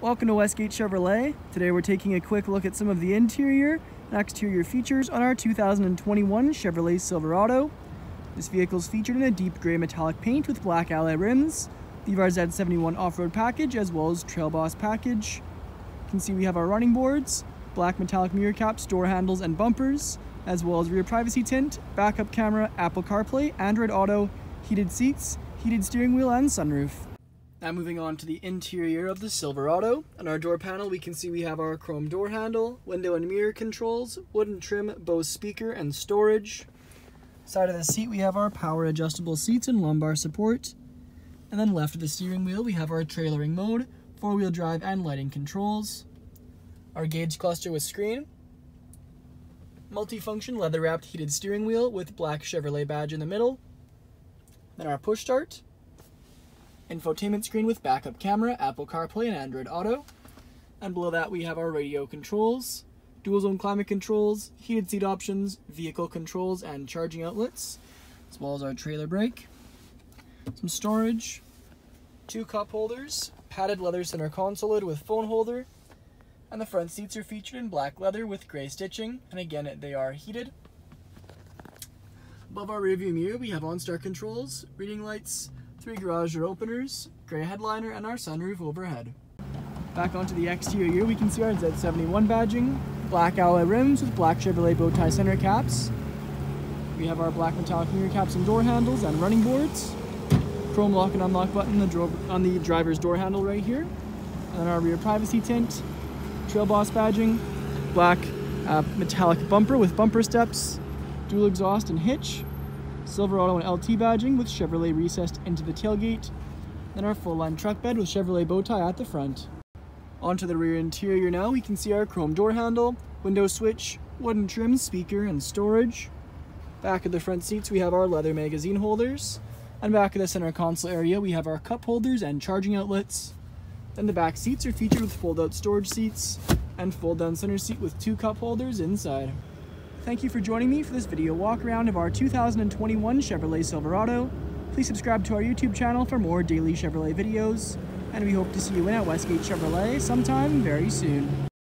Welcome to Westgate Chevrolet. Today we're taking a quick look at some of the interior and exterior features on our 2021 Chevrolet Silverado. This vehicle is featured in a deep gray metallic paint with black alloy rims, the Z71 off-road package, as well as Trail Boss package. You can see we have our running boards, black metallic mirror caps, door handles, and bumpers, as well as rear privacy tint, backup camera, Apple CarPlay, Android Auto, heated seats, heated steering wheel, and sunroof. Now moving on to the interior of the Silverado. On our door panel we can see we have our chrome door handle, window and mirror controls, wooden trim, Bose speaker, and storage. Side of the seat we have our power adjustable seats and lumbar support. And then left of the steering wheel we have our trailering mode, four-wheel drive and lighting controls. Our gauge cluster with screen. Multifunction leather wrapped heated steering wheel with black Chevrolet badge in the middle. Then our push start. Infotainment screen with backup camera, Apple CarPlay, and Android Auto. And below that we have our radio controls, dual zone climate controls, heated seat options, vehicle controls, and charging outlets, as well as our trailer brake. Some storage, two cup holders, padded leather center console lid with phone holder, and the front seats are featured in black leather with gray stitching, and again they are heated. Above our rearview mirror we have OnStar controls, reading lights, 3 garage door openers, gray headliner, and our sunroof overhead. Back onto the exterior, we can see our Z71 badging, black alloy rims with black Chevrolet bow tie center caps. We have our black metallic mirror caps and door handles and running boards. Chrome lock and unlock button on the driver's door handle right here. And then our rear privacy tint, Trail Boss badging, black metallic bumper with bumper steps, dual exhaust and hitch, Silverado and LT badging with Chevrolet recessed into the tailgate, then our full-line truck bed with Chevrolet bow tie at the front. Onto the rear interior now, we can see our chrome door handle, window switch, wooden trim, speaker, and storage. Back of the front seats we have our leather magazine holders, and back of the center console area we have our cup holders and charging outlets. Then the back seats are featured with fold-out storage seats, and fold-down center seat with 2 cup holders inside. Thank you for joining me for this video walk around of our 2021 Chevrolet Silverado. Please subscribe to our YouTube channel for more daily Chevrolet videos, and we hope to see you in at Westgate Chevrolet sometime very soon.